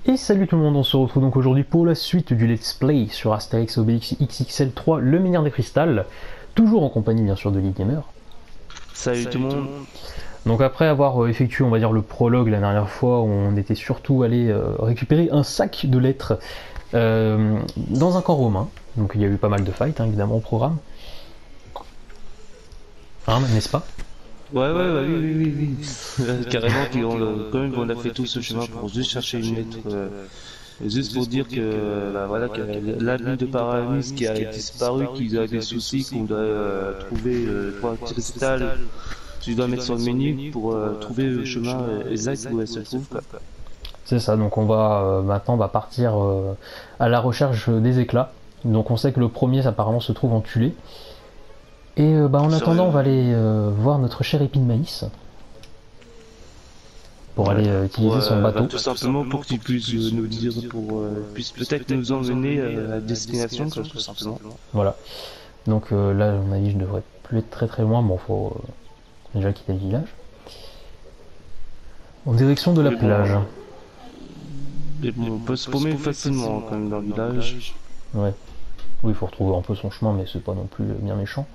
Et salut tout le monde, on se retrouve donc aujourd'hui pour la suite du Let's Play sur Astérix et Obélix XXL 3, le menhir des cristal, toujours en compagnie bien sûr de Lead Gamer. Salut tout le monde. Donc après avoir effectué on va dire le prologue la dernière fois, on était surtout allé récupérer un sac de lettres dans un camp romain. Donc il y a eu pas mal de fights évidemment au programme. N'est-ce pas? Ouais, oui. Carrément, puis quand même, on a fait tout ce chemin pour juste chercher une lettre, juste pour dire que, voilà, que l'avenue de Paramis qui a disparu, qu'il a des soucis, qu'on doit trouver trois cristal, tu dois mettre sur le menu pour trouver le chemin exact où elle se trouve, quoi. C'est ça, donc on va maintenant on va partir à la recherche des éclats. Donc on sait que le premier apparemment se trouve en Tulé. Et en attendant, on va aller voir notre cher Épine Maïs pour aller utiliser son bateau. Tout simplement pour qu'il puisse nous dire, puisse peut-être nous emmener à la destination, quoi, tout simplement. Voilà. Donc là, on a dit je devrais plus être très loin. Bon, faut déjà quitter le village. En direction de la plage. Mais bon, on peut se paumer facilement quand même dans le village. Ouais. Oui, il faut retrouver un peu son chemin, mais c'est pas non plus bien méchant.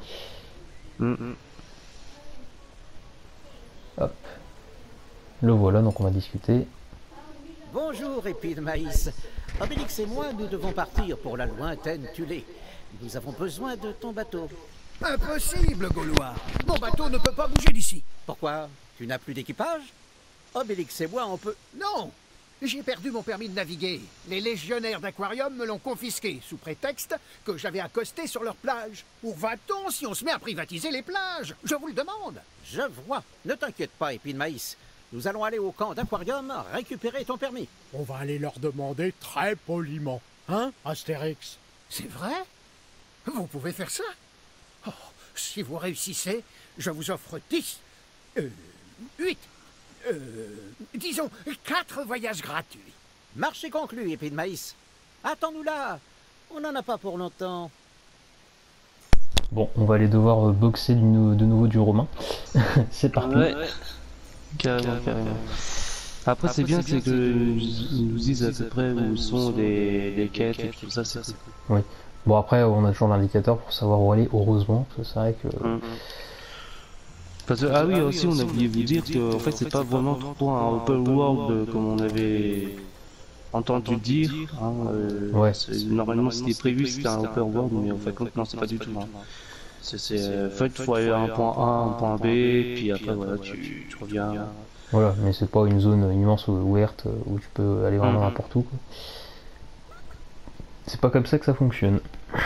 Hop. Le voilà, donc on va discuter. Bonjour, Épine Maïs. Obélix et moi, nous devons partir pour la lointaine Tulé. Nous avons besoin de ton bateau. Impossible, Gaulois. Mon bateau ne peut pas bouger d'ici. Pourquoi? Tu n'as plus d'équipage? Obélix et moi, on peut... Non, j'ai perdu mon permis de naviguer. Les légionnaires d'Aquarium me l'ont confisqué, sous prétexte que j'avais accosté sur leur plage. Où va-t-on si on se met à privatiser les plages? Je vous le demande. Je vois. Ne t'inquiète pas, Épine Maïs. Nous allons aller au camp d'Aquarium récupérer ton permis. On va aller leur demander très poliment. Hein, Astérix? C'est vrai? Vous pouvez faire ça? Oh, si vous réussissez, je vous offre 8, disons 4 voyages gratuits. Marché conclu, Épine Maïs. Attends-nous là. On n'en a pas pour longtemps. Bon, on va aller devoir boxer de nouveau du romain. C'est parti. Ouais. Carrément. Après, c'est bien, c'est que nous disent à peu près où sont les quêtes et tout ça, c'est cool. Oui. Bon, après, on a toujours l'indicateur pour savoir où aller, heureusement, parce que c'est vrai que... Parce que, ah oui, aussi, on a oublié de vous dire que, en fait, c'est pas vraiment trop un open world comme on avait entendu dire. Ouais. Normalement, c'était prévu, c'était un open world, mais en fait, non, c'est pas du tout. C'est fait, il faut aller à un point A, un point B, puis après, voilà, tu reviens. Voilà, mais c'est pas une zone immense ou ouverte où tu peux aller vraiment n'importe où, quoi. C'est pas comme ça que ça fonctionne.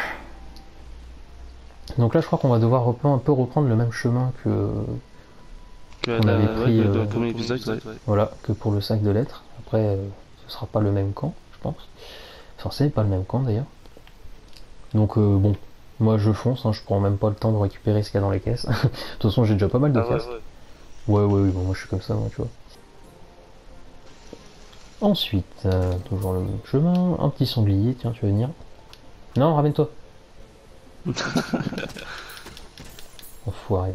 Donc là, je crois qu'on va devoir un peu reprendre le même chemin qu'on avait pris dans le premier épisode, ouais. Voilà, que pour le sac de lettres. Après, ce sera pas le même camp, je pense. Enfin, c'est pas le même camp d'ailleurs. Donc bon, moi je fonce, je prends même pas le temps de récupérer ce qu'il y a dans les caisses. De toute façon, j'ai déjà pas mal de caisses. Ouais, bon, moi je suis comme ça, moi, tu vois. Ensuite, toujours le même chemin, un petit sanglier, tiens, tu veux venir? Non, ramène-toi. Enfoiré.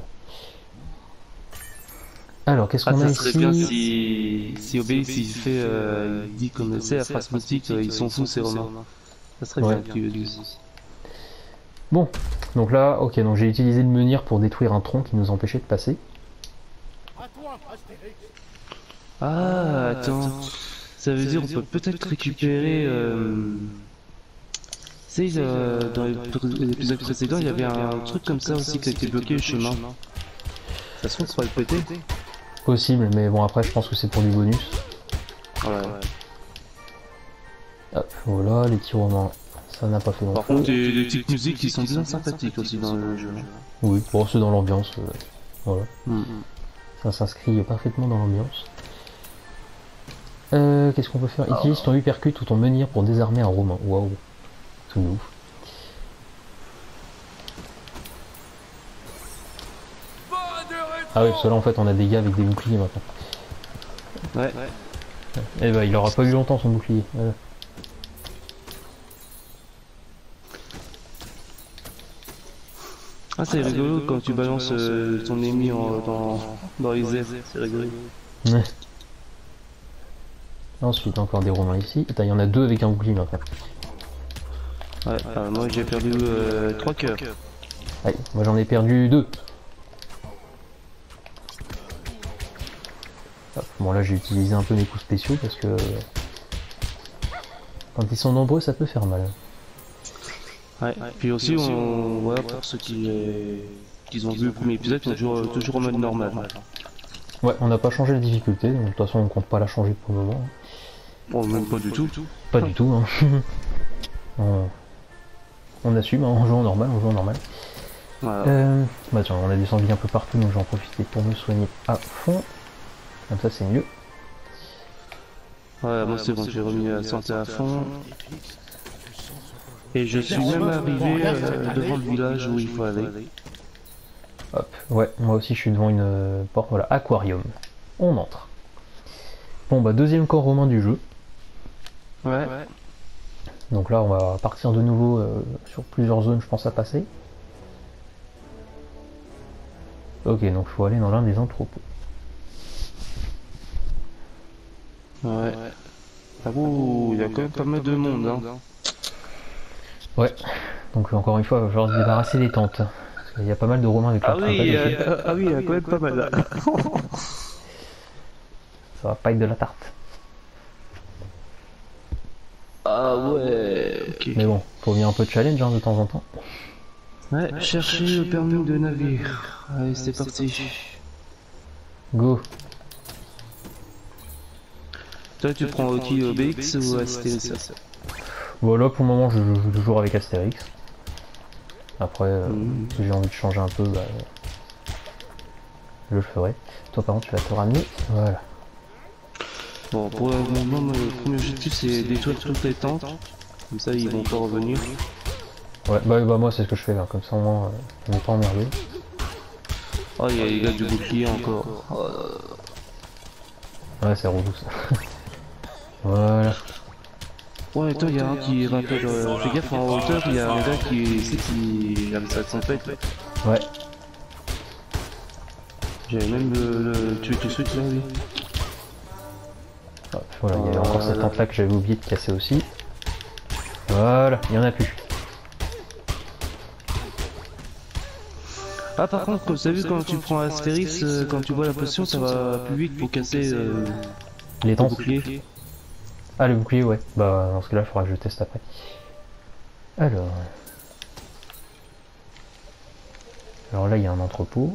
Alors, qu'est-ce qu'on a ça ici? serait bien si Obélix il fait, il dit comme c'est la phrase mythique, ils sont fous ces Romains. Ça serait bien qu'il le dise. Bon, donc là, ok, donc j'ai utilisé le menhir pour détruire un tronc qui nous empêchait de passer. À toi, Astérix. Ah, attends. Ça veut dire on peut peut-être récupérer... Tu sais, dans l'épisode précédent, il y avait un truc comme ça aussi qui a été bloqué le chemin. Ça se trouve, on pourrait le péter. Possible, mais bon, après, je pense que c'est pour du bonus. Ouais. Hop, voilà, les petits romans, ça n'a pas fait long. Par contre, il y a des petites musiques qui sont bien sympathiques aussi dans le jeu. Oui, bon, c'est dans l'ambiance, voilà. Ça s'inscrit parfaitement dans l'ambiance. Qu'est-ce qu'on peut faire? Utilise ton uppercut ou ton menhir pour désarmer un romain. Waouh, tout de ouf. Ah oui, parce que là en fait on a des gars avec des boucliers maintenant. Ouais. Et bah il aura pas eu longtemps son bouclier. Voilà. Ah, c'est rigolo quand tu balances ton ennemi dans les airs, c'est rigolo. Ouais. Ensuite, encore des Romains ici. Attends, il y en a deux avec un bouclier maintenant. Ouais, moi j'ai perdu 3 cœurs. Allez, moi j'en ai perdu deux. Hop, bon là j'ai utilisé un peu mes coups spéciaux parce que quand ils sont nombreux ça peut faire mal. Ouais, puis aussi on voilà pour ceux qui ont vu le premier épisode, ils sont toujours en mode normal. Ouais, on n'a pas changé la difficulté, donc de toute façon on compte pas la changer pour le moment. Bon, même pas du tout. Pas du tout, hein. On assume, hein, on joue en normal, on joue en normal. Voilà. Bah tiens, on a des sangliers un peu partout, donc j'en profiter pour me soigner à fond. Comme ça c'est mieux. Ouais, moi c'est bon, j'ai remis la santé à fond. Et je suis même arrivé devant le village où il faut aller. Hop, ouais, moi aussi je suis devant une porte, voilà, aquarium. On entre. Bon bah deuxième corps romain du jeu. Ouais. Donc là on va partir de nouveau sur plusieurs zones je pense à passer. Ok, donc il faut aller dans l'un des entrepôts. Ouais. Ah ouh, il y a quand même pas mal de monde, hein. Ouais, donc encore une fois il va falloir se débarrasser des tentes. Parce qu'il y a pas mal de Romains avec leur Ah oui, tente. il y a quand même pas mal là. Ça va pas être de la tarte. Ah ouais, ok. Mais bon, faut bien un peu de challenge hein, de temps en temps. Ouais, chercher le permis de navire. Allez, c'est parti. Go. Toi, tu prends qui, OBX ou Astérix? Voilà, pour le moment je joue toujours avec Astérix. Après, si j'ai envie de changer un peu, bah, je le ferai. Toi par contre tu vas te ramener. Voilà. Bon, pour le moment, le premier objectif c'est détruire toutes les tentes. Comme ça, ils vont pas revenir. Ouais, bah moi c'est ce que je fais là, comme ça au moins on n'est pas emmerdé. Oh, il y a les gars du bouclier encore. Ouais, c'est relou ça. Voilà. Ouais, toi, il y a un qui rappelle. Fais gaffe, en hauteur, il y a un gars qui avait sa tempête. Ouais. J'avais même tué tout de suite là, lui. Hop, voilà, il y avait encore cette tente là que j'avais oublié de casser aussi. Voilà, il y en a plus. Ah, par contre, comme t'as vu, quand tu prends Astérix, quand tu bois la potion, ça va plus vite pour casser Les le tentes. bouclier. Ah, le bouclier, ouais. Bah, dans ce cas-là, il faudra que je teste après. Alors là, il y a un entrepôt.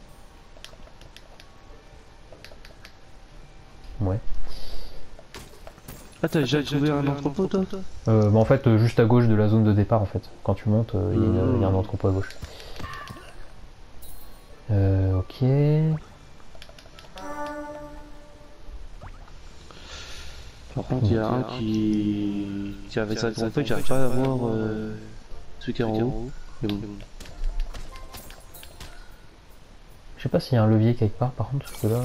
Ouais. Ah, t'as déjà trouvé un entrepôt, toi? Bah, en fait, juste à gauche de la zone de départ, en fait. Quand tu montes, il y a un entrepôt à gauche. Ok. Par contre, il y a un qui avait sa trompette, j'arrive pas à voir celui qui est en haut. Mais bon. Je sais pas s'il y a un levier quelque part, par contre, parce que là...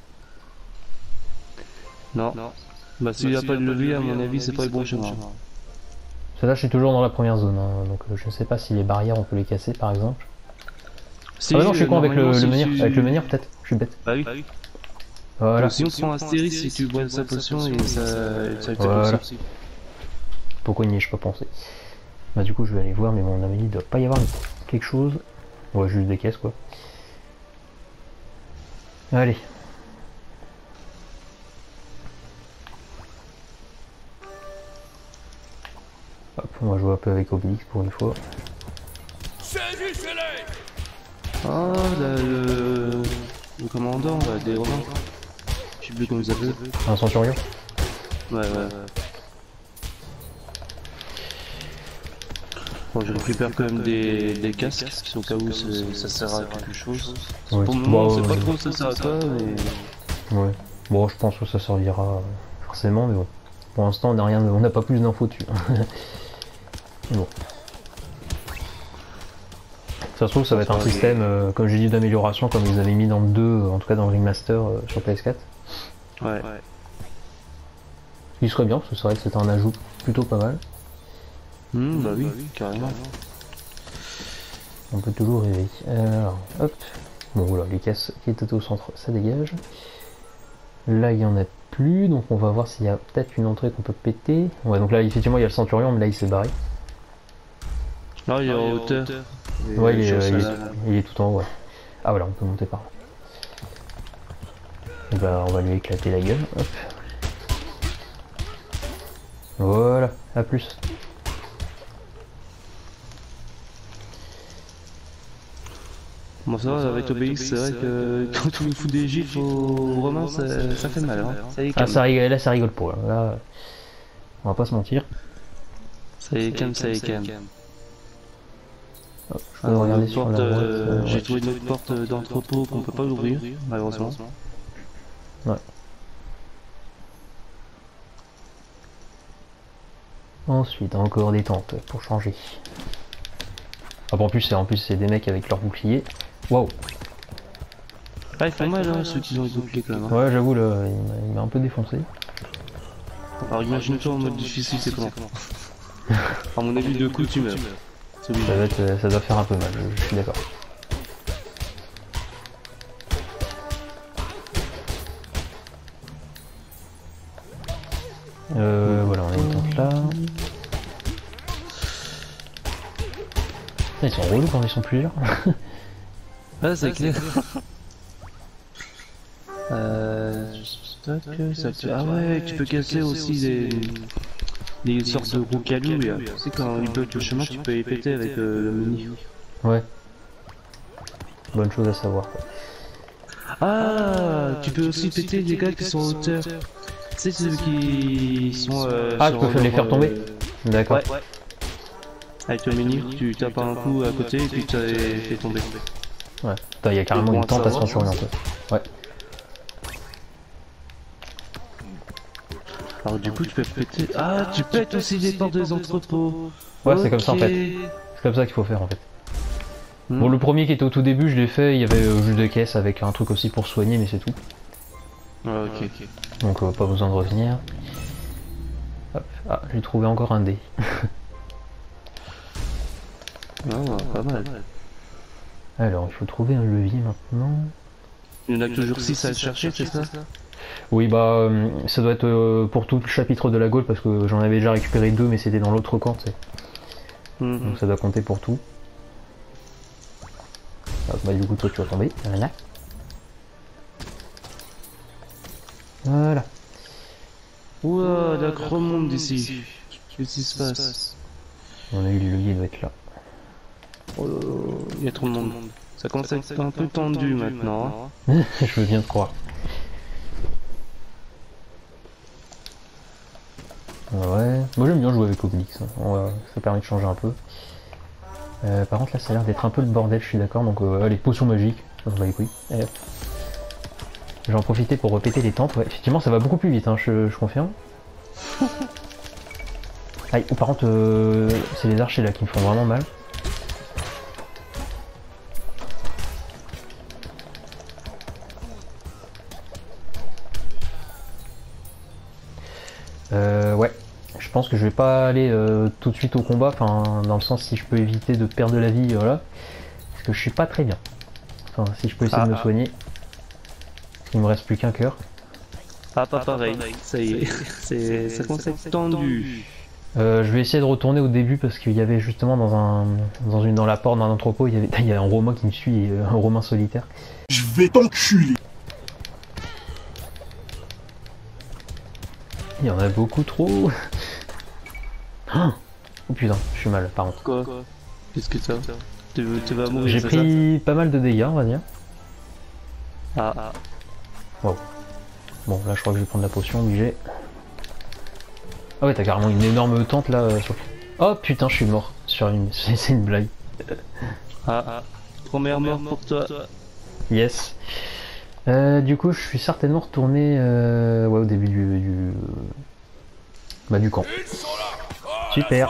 Non. Bah, s'il n'y a pas de levier, à mon avis, c'est pas le bon chemin. Celle-là, je suis toujours dans la première zone, hein, donc je sais pas si les barrières, on peut les casser, par exemple. Si, Ah bah non, je suis con avec le normalement, menhir, si avec le menhir peut-être, je suis bête. Bah oui. Voilà. Donc, si on prend Astérix, si tu bois sa potion, et ça Voilà. aussi. Pourquoi n'y ai-je pas pensé? Bah du coup, je vais aller voir, mais mon avis, il doit pas y avoir quelque chose. Ouais, juste des caisses, quoi. Allez. Hop, on va jouer un peu avec Obélix pour une fois. Ah, le commandant des Romains. Je sais plus comment ils appellent. Un centurion? Ouais. Bon, je récupère quand même des casques, au cas où ça sert à quelque chose. Ouais. Pour le moment, Bah, c'est pas trop ça sert à quoi, mais... Ouais. Bon, je pense que ça servira forcément, mais bon. Pour l'instant, on n'a pas plus d'infos dessus. Mais bon. Ça se trouve, ça va être un système, comme j'ai dit, d'amélioration, comme ils avaient mis dans le 2, en tout cas dans le remaster sur PS4. Ouais. Il serait bien, parce que c'est vrai que c'était un ajout plutôt pas mal. Bah oui, carrément. On peut toujours rêver. Alors, hop. Bon, voilà, les caisses qui étaient au centre, ça dégage. Là, il y en a plus, donc on va voir s'il y a peut-être une entrée qu'on peut péter. Ouais, donc là effectivement il y a le centurion, mais là il s'est barré. Là, il est en hauteur. Et Ouais, il est tout en haut. Ouais. Ah voilà, on peut monter par là. Et bah, on va lui éclater la gueule. Hop. Voilà, à plus. Bon, ça va, avec Obélix, c'est vrai que quand tu lui fous des gifles aux Romains, ça fait mal. Hein. Ça y est, Ah, calme. ça rigole, là ça rigole pas. Là, on va pas se mentir. Ça y est, calme, ça y est, calme. Hop, je peux regarder sur la droite. J'ai trouvé une autre porte d'entrepôt qu'on peut pas ouvrir, malheureusement. Ouais. Ensuite, encore des tentes pour changer. Ah bon, en plus c'est des mecs avec leurs boucliers. Waouh. Ah, ils font mal, hein, ceux qui ont les boucliers quand même. Hein. Ouais, j'avoue, là, il m'a un peu défoncé. Alors imagine-toi en mode difficile, c'est comment? À mon avis, deux coups, tu meurs. Ça doit faire un peu mal, je suis d'accord. Voilà, on a une tente là. Ils sont relous quand ils sont plusieurs. Ah, c'est clair. Ah ouais, tu peux casser aussi des sortes de gros cailloux. Tu sais, quand ils bloquent le chemin, tu peux les péter avec le mini. Ouais. Bonne chose à savoir. Ah, tu peux aussi péter des gars qui sont en hauteur. Tu sais, ceux qui sont. Ah, tu peux les faire tomber. D'accord. Ouais. Avec le mini, tu tapes un coup à côté et puis tu les fais tomber. Ouais. Il y a carrément une tente à centurion en fait. Ouais. Alors du coup tu peux péter... Ah, tu pètes aussi les portes des entrepôts. Ouais, c'est comme ça en fait. C'est comme ça qu'il faut faire en fait. Bon, le premier qui était au tout début, je l'ai fait, il y avait juste des caisses avec un truc aussi pour soigner, mais c'est tout. Ah, ok. Donc pas besoin de revenir. Hop. Ah, j'ai trouvé encore un dé. Ah, pas mal. Alors, il faut trouver un levier maintenant. Il y en a toujours 6 à chercher, c'est ça? Oui, bah, ça doit être pour tout le chapitre de la Gaule, parce que j'en avais déjà récupéré 2, mais c'était dans l'autre camp, tu sais. Donc ça doit compter pour tout. Hop, bah, du coup, toi, tu vas tomber. Voilà. Voilà. Ouah, la remonte d'ici. Qu'est-ce qui se passe? On a eu le levier, il doit être là. Oh, il y a trop de monde. Ça commence à être un peu tendu maintenant. Je veux bien te croire. Ouais, moi j'aime bien jouer avec Obélix, hein. Ça permet de changer un peu. Par contre là ça a l'air d'être un peu le bordel, je suis d'accord, donc allez, potion magique, ça va les couilles. Je vais en profiter pour répéter les tentes, ouais, effectivement ça va beaucoup plus vite, hein, je confirme. Aïe, oh, par contre c'est les archers là qui me font vraiment mal. Ouais, je pense que je vais pas aller tout de suite au combat, enfin dans le sens si je peux éviter de perdre de la vie, voilà, parce que je suis pas très bien. Enfin, si je peux essayer de me soigner, il me reste plus qu'un cœur. Ah, pas pareil, ça y est, ça commence à être tendu. Je vais essayer de retourner au début parce qu'il y avait justement dans la porte d'un entrepôt, il y a un Romain qui me suit, un Romain solitaire. Je vais t'enculer. Il y en a beaucoup trop. Oh putain, je suis mal par contre. Quoi? Qu'est-ce que ça? Tu vas mourir? J'ai pris pas mal de dégâts, on va dire. Ah. Wow. Bon, là je crois que je vais prendre la potion, obligé. Ah ouais, t'as carrément une énorme tente là. Oh putain, je suis mort sur une. C'est une blague. Première mort pour toi. Yes. Du coup, je suis certainement retourné ouais, au début du camp. Super.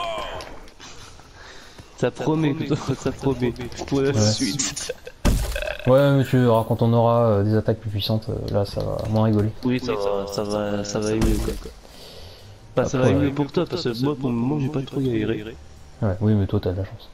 Ça promet, ça promet pour la suite. Ouais, mais tu verras, quand on aura des attaques plus puissantes, là ça va moins rigoler. Oui, ça va aimer quoi. Bah, ça va aimer pour toi, parce que moi pour le moment j'ai pas trop galéré. Ouais, oui, mais toi t'as de la chance.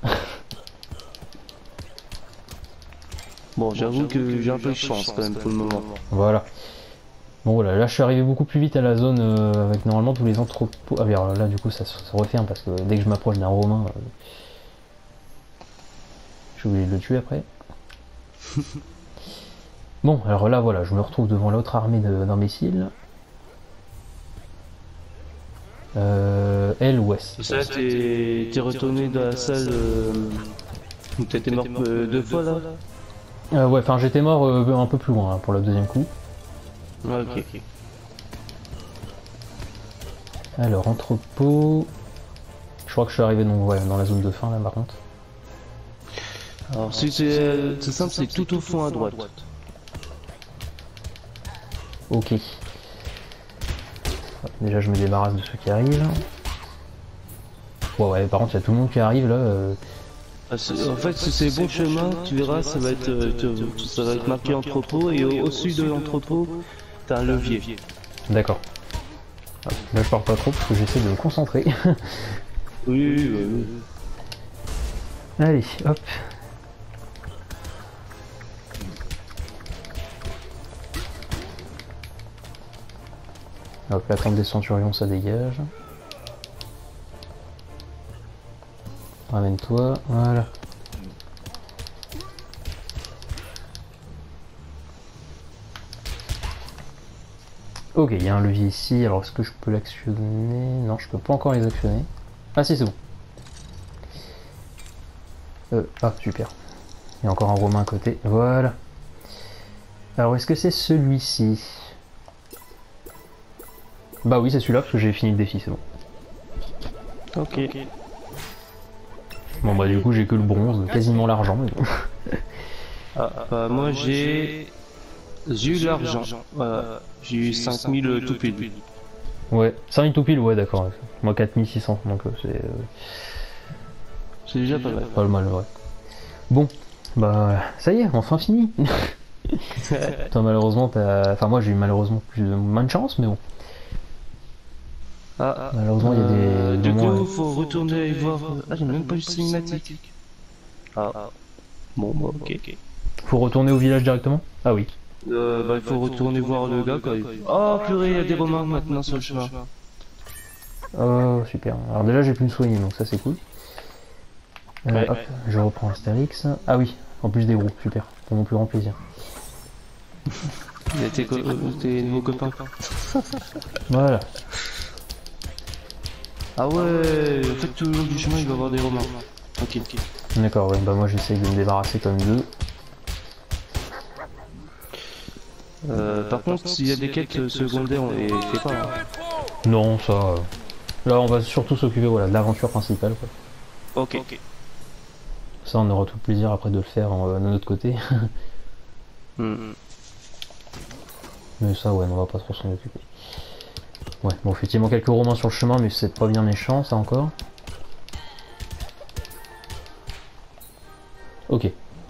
Bon, j'avoue que j'ai un peu de chance quand même pour le moment. Voilà. Bon voilà, là je suis arrivé beaucoup plus vite à la zone avec normalement tous les entrepôts. Ah oui, alors là du coup ça se referme parce que dès que je m'approche d'un Romain, je suis obligé de le tuer après. Bon, alors là voilà, je me retrouve devant l'autre armée d'imbéciles. Elle ou S. Ça, t'es retourné dans la salle où t'étais mort 2 fois là? Ouais, enfin j'étais mort un peu plus loin hein, pour le deuxième coup. Ah, ok. Alors, entrepôt. Je crois que je suis arrivé donc, ouais, dans la zone de fin là par contre. Alors, si c'est simple, c'est tout au fond à droite. Ok. Ouais, déjà, je me débarrasse de ceux qui arrivent. Ouais, par contre, il y a tout le monde qui arrive là. En fait, si c'est bon chemin, tu verras, ça va être marqué entrepôt et au-dessus de l'entrepôt, t'as un levier. D'accord. Là, je parle pas trop parce que j'essaie de me concentrer. Oui. Allez, hop. Hop, la trempe des centurions, ça dégage. Ramène-toi, voilà. Ok, il y a un levier ici, alors est-ce que je peux l'actionner? Non, je peux pas encore les actionner. Ah si, c'est bon. Ah, super. Il y a encore un Romain à côté, voilà. Alors, est-ce que c'est celui-ci? Bah oui, c'est celui-là, parce que j'ai fini le défi, c'est bon. Ok. Bon bah du coup, j'ai que le bronze, quasiment l'argent. Mais bon. Bah, moi j'ai eu l'argent. Voilà. J'ai eu 5000 tout pile. Ouais, 5000 tout pile, ouais d'accord. Moi 4600, donc C'est déjà pas mal. pas le mal, ouais. Bon, bah ça y est, enfin fini. Toi malheureusement, enfin moi j'ai eu malheureusement moins de chance, mais bon. Malheureusement il y a des... Du moments, coup, faut retourner voir... Ah, j'ai même pas eu cinématique. Bon, bah, ok. Faut retourner au village directement? Ah oui. Bah, il faut retourner voir le gars quand il... Oh purée, il y a des Romains maintenant sur le chemin. Oh super. Alors déjà j'ai pu me soigner, donc ça c'est cool. Hop, je reprends Astérix. Ah oui, en plus des roues, super. Pour mon plus grand plaisir. Il y a tes nouveaux copains. Voilà. Ah ouais, en fait tout le long du chemin il va y avoir des Romains. Ok. D'accord, ouais, bah moi j'essaye de me débarrasser comme deux. Par contre, s'il y a des quêtes secondaires, on les fait pas. Hein. Non, ça... Là on va surtout s'occuper voilà, de l'aventure principale. Quoi. Ok. Ça on aura tout le plaisir après de le faire de notre côté. Mais ça ouais, on va pas trop s'en occuper. Ouais, bon effectivement quelques Romains sur le chemin, mais c'est pas bien méchant ça encore. Ok.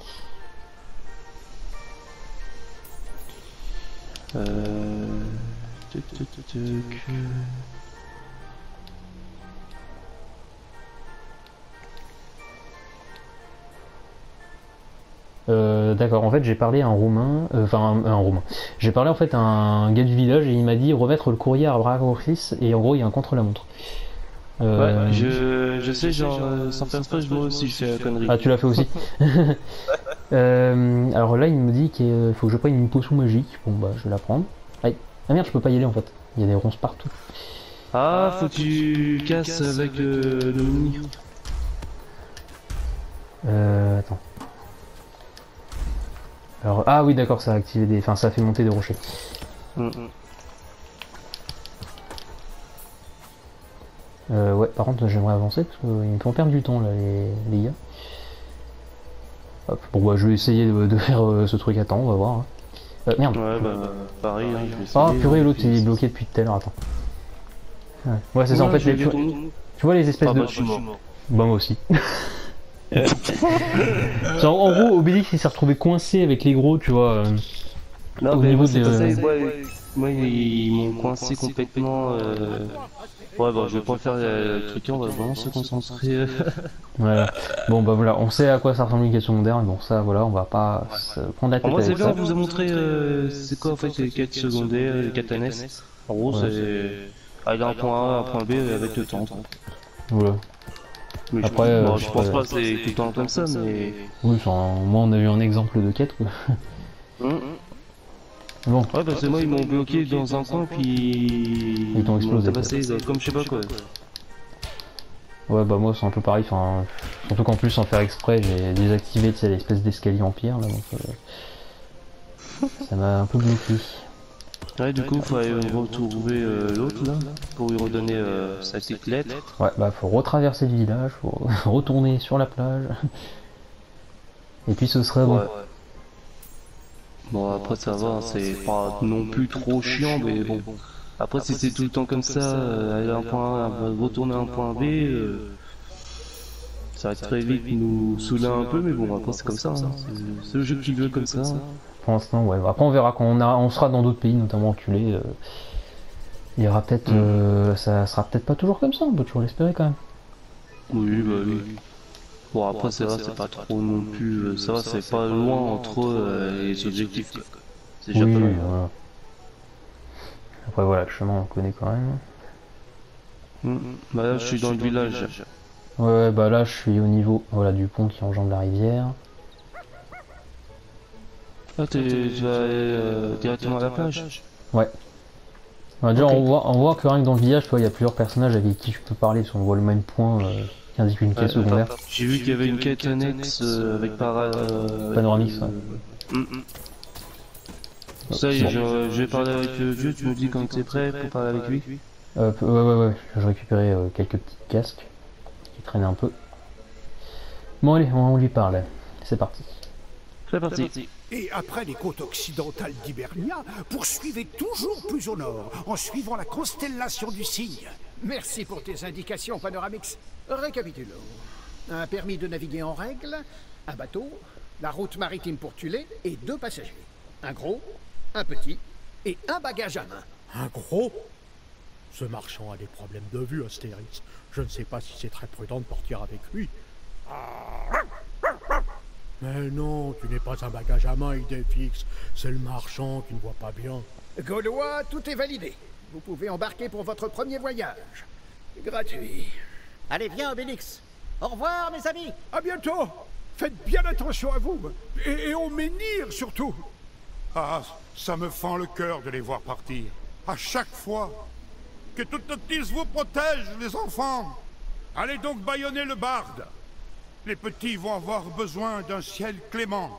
D'accord, en fait j'ai parlé à un Roumain, enfin un Roumain. J'ai parlé en fait à un gars du village et il m'a dit remettre le courrier à Bragorfis et en gros il y a un contre-la-montre. Ouais, je sais, genre, sans faire ça, moi aussi je fais la connerie. Ah, tu l'as fait aussi. Alors là il me dit qu'il faut que je prenne une potion magique. Bon bah je vais la prendre. Aïe. Ah merde, je peux pas y aller en fait. Il y a des ronces partout. Ah, faut que tu casses avec le mini. Attends. Alors, ah oui d'accord, ça a activé des... Enfin ça a fait monter des rochers. Ouais, par contre j'aimerais avancer parce qu'ils me font perdre du temps là les gars. Hop, bon bah je vais essayer de faire ce truc à temps, on va voir. Hein. Merde. Ouais bah pareil, hein, je vais Ah essayer, purée, l'autre il est bloqué depuis tout à l'heure, attends. Ouais c'est ça en fait, tu vois les espèces de... Bah, je suis mort. Bah moi aussi. En gros, Obélix il s'est retrouvé coincé avec les gros, tu vois. Non, au mais niveau c'est de... pas ça, moi ils m'ont coincé complètement Ouais, bah, je vais pas faire le truc, on va vraiment se concentrer. Voilà. Bon bah voilà, on sait à quoi ça ressemble une quête secondaire, mais bon ça voilà, on va pas se prendre la tête Moi, c'est avec bien, ça. on vous a montré c'est quoi en fait les quêtes secondaires, les quêtes annexes. En gros, Ouais. c'est aller d'un point A à un point B avec le temps. Voilà. Mais Après, bon, je pense pas que c'est tout le temps comme ça, mais. Oui, enfin, moi on a eu un exemple de quête quoi. Bon, Ouais, parce que moi, ils m'ont bloqué dans un coin, puis. Ils t'ont explosé, m'ont tabassé, comme je sais pas quoi. ouais bah moi c'est un peu pareil, enfin, surtout qu'en plus sans faire exprès j'ai désactivé tu sais, l'espèce d'escalier en pierre là, donc ça m'a un peu bloqué. Ouais, du coup, faut aller retrouver l'autre là, pour lui redonner sa petite lettre. Ouais bah faut retraverser le village, faut retourner sur la plage. Et puis ce serait bon. Ouais. Bon, après, ça va, c'est pas non plus trop chiant, mais bon. Après, si c'est tout le temps comme ça, aller à un point A, retourner à un point B, ça va très vite nous saouler un peu, mais bon, après, c'est comme ça. Hein. C'est le jeu qui veut comme ça. Hein. Pour l'instant, ouais. Après, on verra quand on sera dans d'autres pays, notamment enculés. Il y aura peut-être. Ça sera peut-être pas toujours comme ça, on peut toujours l'espérer quand même. Oui, bah oui. Bon, après, c'est vrai, c'est pas trop non plus. Ça va, c'est pas loin entre les objectifs. Quoi. C'est déjà Oui, pas loin. voilà. Après, voilà, le chemin, on le connaît quand même. Bah là, je suis dans le village. Ouais, bah là, je suis au niveau voilà, du pont qui enjambe la rivière. Ah, tu vas aller directement à la plage? Ouais. Bah, déjà, Ok. on voit que rien que dans le village, tu vois, il y a plusieurs personnages avec qui je peux parler. Si on voit le même point qui indique une quête secondaire. J'ai vu qu'il y avait une quête annexe avec Panoramique, ouais. Ça y est, Bon. je vais parler avec le vieux, tu me dis quand t'es prêt pour parler avec lui. Ouais. Je récupérais quelques petits casques qui traînaient un peu. Bon, allez, on lui parle. C'est parti. C'est parti. Et après les côtes occidentales d'Hibernia, poursuivez toujours plus au nord, en suivant la constellation du cygne. Merci pour tes indications, Panoramix. Récapitulons. Un permis de naviguer en règle, un bateau, la route maritime pour Tulé et 2 passagers. Un gros, un petit et un bagage à main. Un gros? Ce marchand a des problèmes de vue, Astérix. Je ne sais pas si c'est très prudent de partir avec lui. Mais non, tu n'es pas un bagage à main, idée fixe. C'est le marchand qui ne voit pas bien. Gaulois, tout est validé. Vous pouvez embarquer pour votre premier voyage. Gratuit. Allez, viens, Obélix. Au revoir, mes amis. À bientôt. Faites bien attention à vous. Et au menhir, surtout. Ah, ça me fend le cœur de les voir partir. À chaque fois. Que toute notice vous protège, les enfants. Allez donc bâillonner le barde. Les petits vont avoir besoin d'un ciel clément.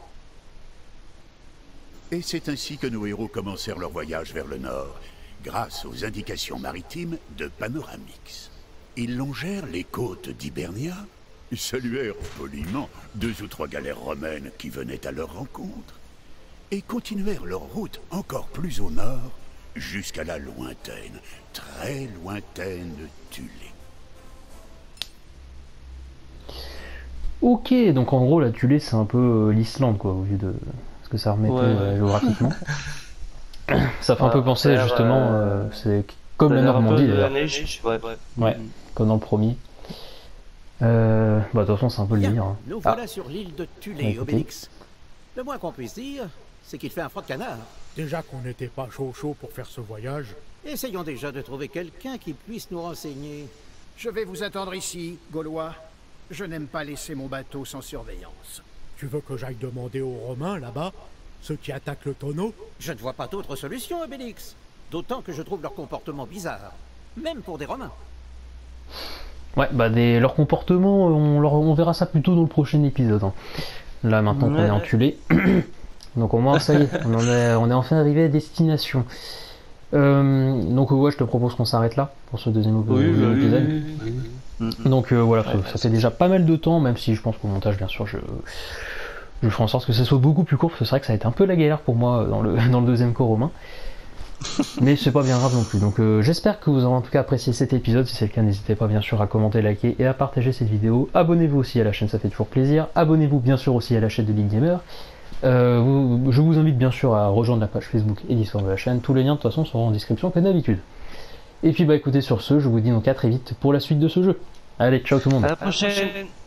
Et c'est ainsi que nos héros commencèrent leur voyage vers le nord, grâce aux indications maritimes de Panoramix. Ils longèrent les côtes d'Hibernia et saluèrent poliment 2 ou 3 galères romaines qui venaient à leur rencontre, et continuèrent leur route encore plus au nord, jusqu'à la lointaine, très lointaine Tulé. Ok, donc en gros, la Tulé, c'est un peu l'Islande, quoi, au vu de ce que ça remettait Ouais. géographiquement. Ça fait un peu penser, justement, c'est comme la Normandie, d'ailleurs. Ouais, comme dans le premier. Bah, de toute façon, c'est un peu le Bien, délire. Hein. nous Ah, voilà sur l'île de Ouais, Tulé, écoutez. Obélix. Le moins qu'on puisse dire, c'est qu'il fait un froid de canard. Déjà qu'on n'était pas chaud pour faire ce voyage. Essayons déjà de trouver quelqu'un qui puisse nous renseigner. Je vais vous attendre ici, Gaulois. Je n'aime pas laisser mon bateau sans surveillance. Tu veux que j'aille demander aux Romains, là-bas, ceux qui attaquent le tonneau? Je ne vois pas d'autre solution, Obélix. D'autant que je trouve leur comportement bizarre. Même pour des Romains. Ouais, bah leur comportement, on verra ça plutôt dans le prochain épisode. Hein. Là, maintenant qu'on est en Tulé. Donc au moins, ça y est, on est enfin arrivé à destination. Donc ouais, je te propose qu'on s'arrête là pour ce deuxième épisode. Donc voilà, ça fait déjà pas mal de temps, même si je pense qu'au montage, bien sûr, je ferai en sorte que ça soit beaucoup plus court, parce que c'est vrai que ça a été un peu la galère pour moi dans le deuxième cours romain. Mais c'est pas bien grave non plus. Donc j'espère que vous aurez en tout cas apprécié cet épisode. Si c'est le cas, n'hésitez pas bien sûr à commenter, liker et à partager cette vidéo. Abonnez-vous aussi à la chaîne, ça fait toujours plaisir. Abonnez-vous bien sûr aussi à la chaîne de Big Gamer. Je vous invite bien sûr à rejoindre la page Facebook et l'histoire de la chaîne. Tous les liens de toute façon seront en description comme d'habitude. Et puis bah écoutez, sur ce, je vous dis donc à très vite pour la suite de ce jeu. Allez, ciao tout le monde. À la prochaine.